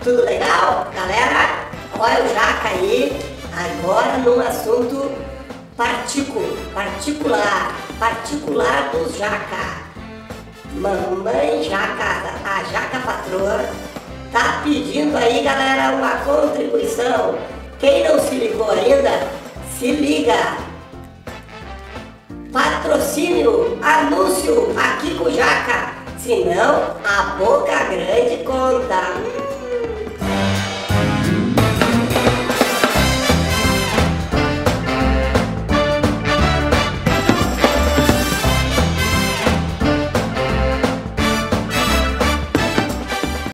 Tudo legal, galera? Olha o Jaca aí, agora num assunto particular do Jaca. Mamãe Jaca, a Jaca patroa, tá pedindo aí, galera, uma contribuição. Quem não se ligou ainda, se liga. Patrocínio, anúncio aqui com o Jaca, senão a boca grande conta.